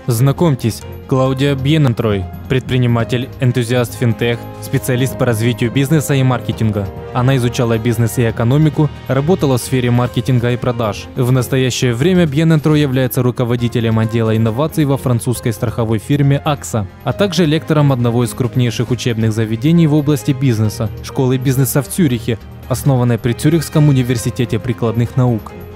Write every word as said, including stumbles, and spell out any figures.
Знакомьтесь, Клаудия Бьенентрой, предприниматель, энтузиаст финтех, специалист по развитию бизнеса и маркетинга. Она изучала бизнес и экономику, работала в сфере маркетинга и продаж. В настоящее время Бьенентрой является руководителем отдела инноваций во французской страховой фирме «Акса», а также лектором одного из крупнейших учебных заведений в области бизнеса – школы бизнеса в Цюрихе, основанной при Цюрихском университете прикладных наук.